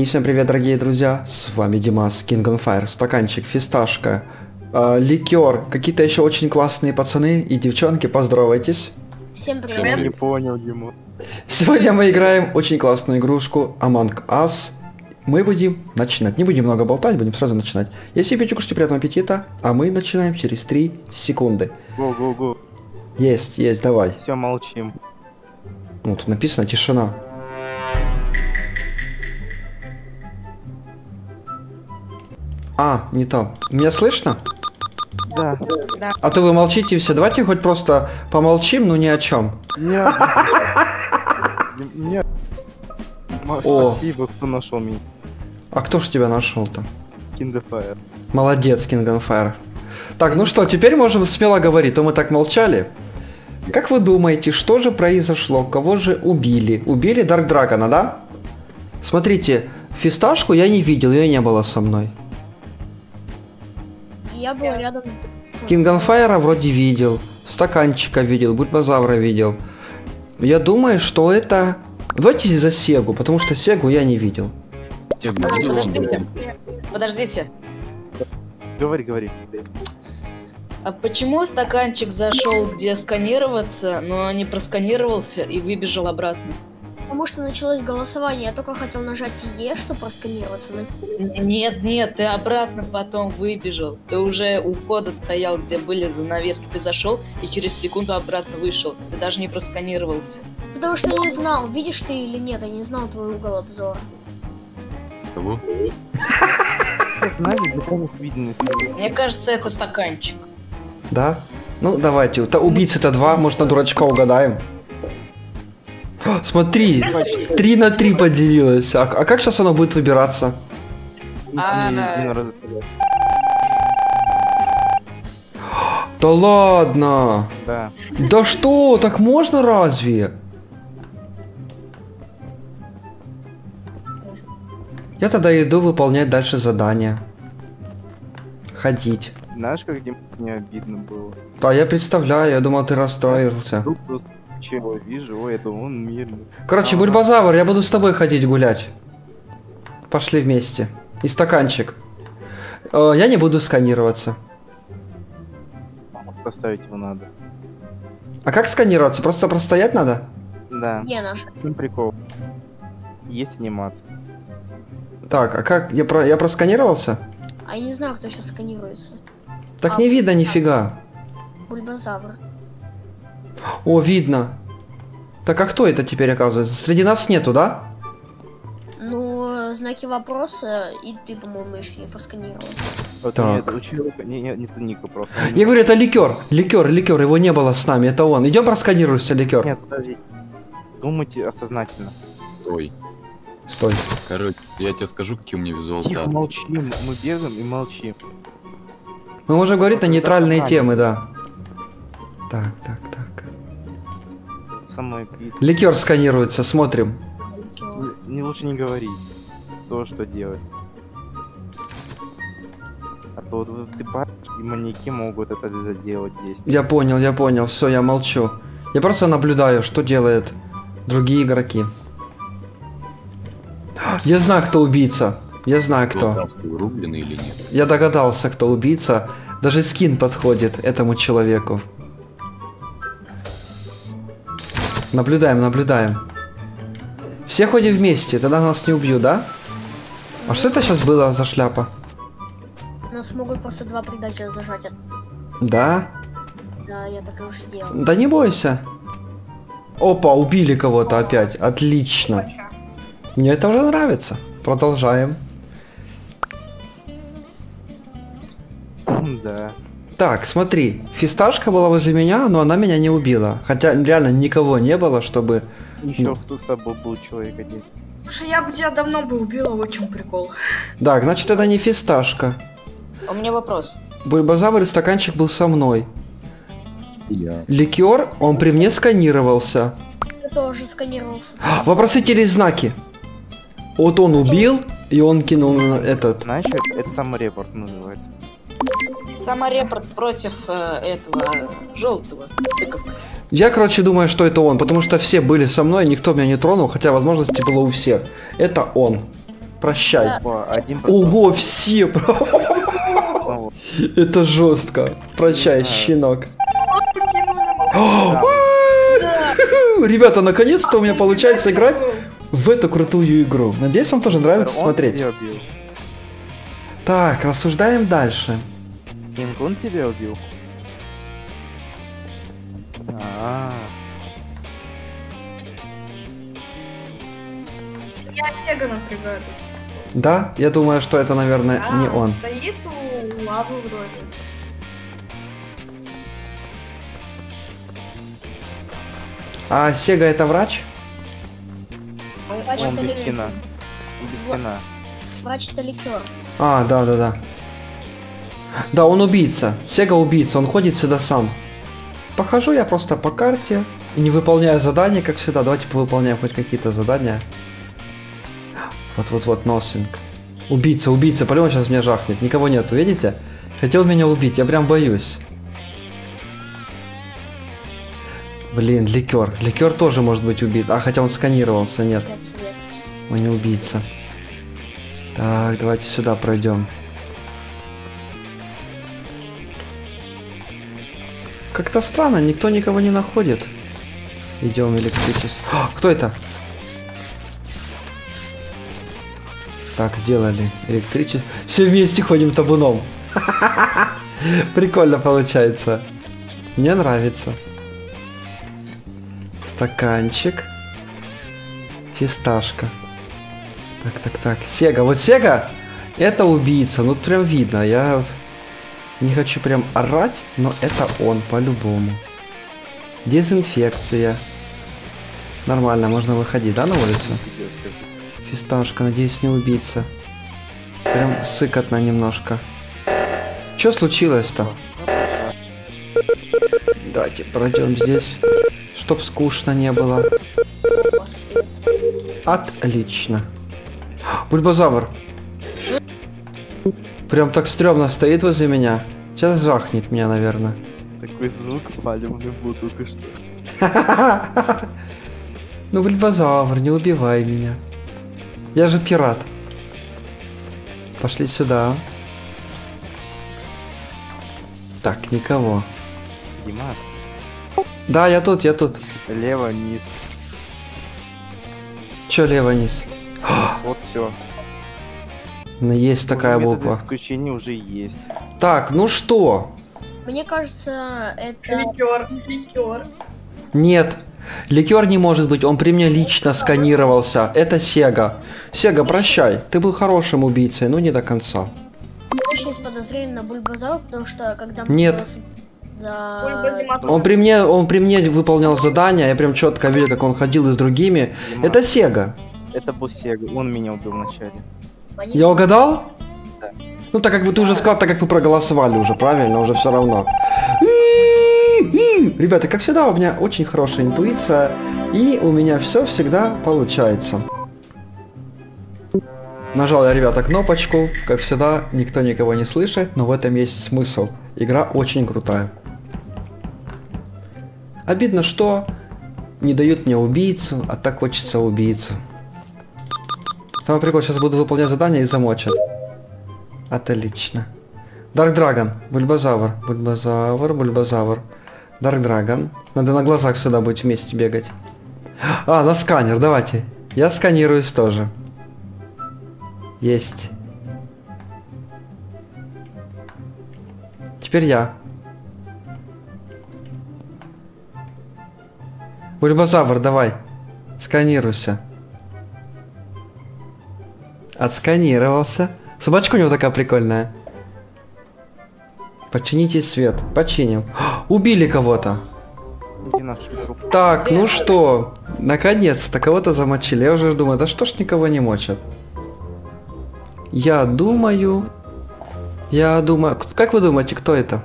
всем привет, дорогие друзья, с вами Димас, King on Fire, стаканчик, фисташка, ликер, какие-то еще очень классные пацаны и девчонки, поздоровайтесь. Всем привет. Я не понял, Дима. Сегодня мы играем очень классную игрушку Among Us. Мы будем начинать, не будем много болтать, будем сразу начинать. Если пить, кушайте, приятного аппетита, а мы начинаем через 3 секунды. Го. Есть, давай. Все, молчим. Ну, тут написано тишина. А, не то. Меня слышно? Да. А то вы молчите все. Давайте хоть просто помолчим, но ни о чем. Нет. Нет. О. Спасибо, кто нашел меня. А кто ж тебя нашел-то? King of Fire. Молодец, King on Fire. Так, ну что, теперь можем смело говорить, то мы так молчали. Как вы думаете, что же произошло? Кого же убили? Убили Дарк Драгона, да? Смотрите, фисташку я не видел, ее не было со мной. Я был рядом. King on Fire вроде видел, стаканчика видел, бульбазавра видел. Я думаю, что это... Давайте за Сегу, потому что Сегу я не видел. Подождите. Говори. А почему стаканчик зашел где сканироваться, но не просканировался и выбежал обратно? Потому что началось голосование, я только хотел нажать Е, чтобы просканироваться. Нет, ты обратно потом выбежал. Ты уже у входа стоял, где были занавески. Ты зашел и через секунду обратно вышел. Ты даже не просканировался. Потому что я не знал, видишь ты или нет, я не знал твой угол обзора. Кого? Знаешь, готовность видимости. Мне кажется, это стаканчик. Да? Ну, давайте. Убийцы-то 2, может, на дурачка угадаем. О, смотри, 3 на 3 поделилось. А как сейчас оно будет выбираться? Да ладно! Да. Да что, так можно разве? Я тогда иду выполнять дальше задание. Ходить. Знаешь, как Дима, мне обидно было? Да, я представляю, я думал, ты расстроился. Тут просто чего вижу, ой, я думаю, он мирный. Короче, бульбазавр, я буду с тобой ходить гулять. Пошли вместе. И стаканчик. Я не буду сканироваться. Поставить его надо. А как сканироваться? Просто простоять надо? Да. Е наш. Ну, прикол. Есть анимация. Так, а как? Я просканировался? А я не знаю, кто сейчас сканируется. Так не видно нифига. Бульбазавр. О, видно. Так а кто это теперь оказывается? Среди нас нету, да? Ну, знаки вопроса, и ты, по-моему, еще не просканировался. Вот Так. нет, у человека нету ника просто. Я говорю, это ликер. Ликер, его не было с нами, это он. Идем просканируйся, ликер. Нет, подожди. Думайте осознательно. Стой. Стой. Короче, я тебе скажу, какие у меня визуал Тихо, карты. молчим. Мы бегаем и молчим. Мы можем говорить на нейтральные собрали. темы, да. Так. Самое Ликер сканируется, смотрим. не лучше не говорить то, что делать. А то вот ты паришь, и маньяки могут это заделать здесь. Я понял, все, я молчу. Я просто наблюдаю, что делают другие игроки. Я знаю, кто убийца. Я знаю, кто. Вырубленный или нет? Я догадался, кто убийца. Даже скин подходит этому человеку. Наблюдаем. Все ходим вместе, тогда нас не убьют, да? А что это сейчас было за шляпа? Нас могут просто 2 предателя зажать. Да? Да, я так и уже делал. Да не бойся. Опа, убили кого-то опять. Отлично. Мне это уже нравится. Продолжаем. Да. Так, смотри. Фисташка была возле меня, но она меня не убила. Хотя реально никого не было, чтобы... Еще кто с тобой был человек один. Слушай, я бы тебя давно бы убила, вот в чем прикол. Так, значит, это не фисташка. У меня вопрос. Бульбазавр и стаканчик был со мной. Я. Ликер, он при мне сканировался. Я тоже сканировался. Вопросительные знаки. Вот он убил, и он кинул на этот. Знаешь, это саморепорт называется. Саморепорт против этого желтого стыковка. Я, короче, думаю, что это он, потому что все были со мной, никто меня не тронул, хотя возможности было у всех. Это он. Прощай. Да. Один Ого, все! О, Это жестко. Прощай, Да. щенок. да. Ребята, наконец-то у меня получается играть в эту крутую игру. Надеюсь, вам тоже нравится Он смотреть. тебя убил. Так, рассуждаем дальше. Кинг, он тебя убил? А, Я Сега напрягаю. Да? Я думаю, что это, наверное, не он. Стоит у лавы вроде. А Сега это врач? Врач он это без ли- скина. Без скина. Врач это ликер. А, да. Да, он убийца. Сега убийца, он ходит сюда сам. Похожу я просто по карте и не выполняю задания, как всегда. Давайте повыполняем хоть какие-то задания. Вот, носинг. Убийца, по-любому сейчас меня жахнет. Никого нету, видите? Хотел меня убить, я прям боюсь. Блин, ликер. Ликер тоже может быть убит. А, хотя он сканировался, нет. 5 лет. Он не убийца. Так, давайте сюда пройдем. Как-то странно, никто никого не находит. Идем электричество. А, кто это? Так, сделали электричество. Все вместе ходим табуном. Прикольно получается. Мне нравится. Стаканчик. Фисташка. Так. Сега. Вот Сега это убийца. Ну прям видно. Я вот не хочу прям орать, но это он по-любому. Дезинфекция. Нормально, можно выходить, да, на улицу? Фисташка, надеюсь, не убийца. Прям сыкотно немножко. Что случилось-то? Давайте пройдем здесь, чтоб скучно не было. Свет. Отлично. Бульбазавр. Прям так стрёмно стоит возле меня. Сейчас жахнет меня, наверное. Такой звук палевный был только что. Ну, бульбазавр, не убивай меня. Я же пират. Пошли сюда. Так, никого. Димас, Да, я тут. лево, низ. Чё лево низ? Вот все. Ну, есть такая буква. Исключение уже есть. Так, ну что? Мне кажется, это... Ликер. Нет. Ликер не может быть, он при мне лично сканировался. Это Сега. Сега, прощай. Ты был хорошим убийцей, но не до конца. У меня еще есть подозрение на Бульбазар, потому что когда мы Нет. голосовали за... Бульбазиматор. Он при мне выполнял задания, я прям четко видел, как он ходил и с другими. Димас, Это Сега. Это был Сега, он меня убил вначале. Они- Я угадал? Да. Ну так как бы ты уже сказал, так как вы проголосовали уже, правильно, уже все равно. Ребята, как всегда, у меня очень хорошая интуиция, и у меня все всегда получается. Нажал я, ребята, кнопочку, как всегда, никто никого не слышит, но в этом есть смысл. Игра очень крутая. Обидно, что не дают мне убийцу, а так хочется убийцу. Самый прикол, сейчас буду выполнять задание и замочат. Отлично. Дарк Драгон, Бульбазавр, Дарк Драгон. Надо на глазах сюда быть вместе бегать. А, на сканер, давайте. Я сканируюсь тоже. Есть. Теперь я. Бульбазавр, давай. Сканируйся. Отсканировался. Собачка у него такая прикольная. Почините свет. Починим. Убили кого-то. Иди на шутку. Так, ну что? Наконец-то кого-то замочили. Я уже думаю, да что ж никого не мочат. Я думаю... Как вы думаете, кто это?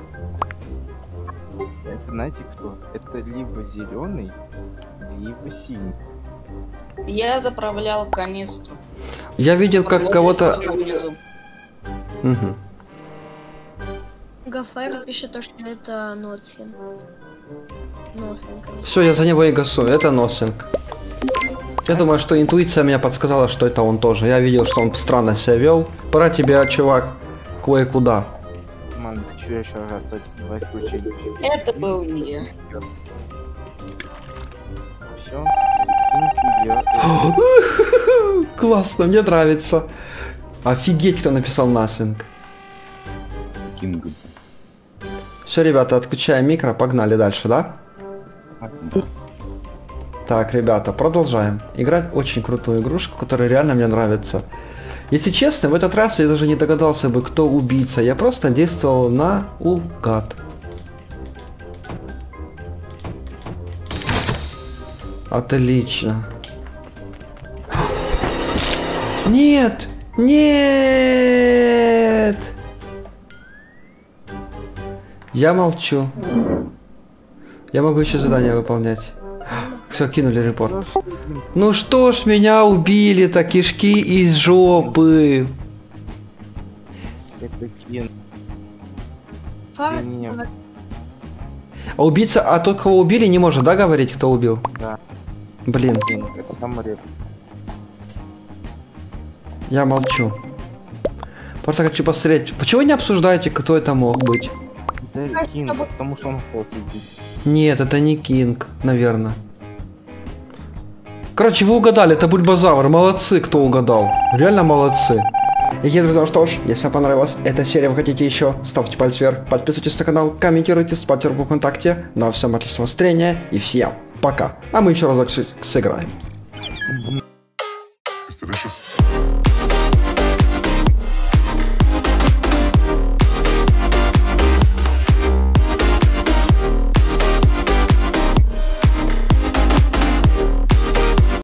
Это знаете кто? Это либо зеленый, либо синий. Я заправлял канистру. Я видел, как Вот кого-то... здесь внизу. Мгм. Гафайр пишет то, что это Нотфин. Нотфин, конечно. Все, я за него и гасу. Это Носинг. Я думаю, что интуиция меня подсказала, что это он тоже. Я видел, что он странно себя вел. Пора тебе, чувак, кое-куда. Мам, что еще раз, кстати, давай исключить. Это был не я. Все, идет. Классно, мне нравится. Офигеть, кто написал nothing. Кинг. Все, ребята, отключаем микро, погнали дальше, да? Так, ребята, продолжаем. Играть очень крутую игрушку, которая реально мне нравится. Если честно, в этот раз я даже не догадался бы, кто убийца. Я просто действовал наугад. Отлично. Нет! Нет! Я молчу. Я могу еще задание выполнять. Все, кинули репорт. Ну что ж, меня убили-то, кишки из жопы. Это Кин. Фара, Не, А убийца, а тот, кого убили, не может, да, говорить, кто убил? да, Блин, Кин, это самый реп. я молчу. Просто хочу посмотреть. Почему вы не обсуждаете, кто это мог быть? Это Кин, потому что он остался здесь. Нет, это не Кинг, наверное. Короче, вы угадали, это Бульбазавр. Молодцы, кто угадал. Реально молодцы. И, друзья, что ж, если вам понравилась эта серия, вы хотите еще, ставьте палец вверх, подписывайтесь на канал, комментируйте, ставьте руку ВКонтакте. Ну а всем отличного настроения и всем пока. А мы еще разок сыграем. It's delicious.